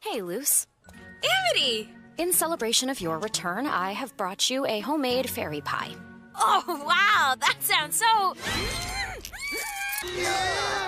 Hey, Luce. Amity! In celebration of your return, I have brought you a homemade fairy pie. Oh, wow! That sounds so...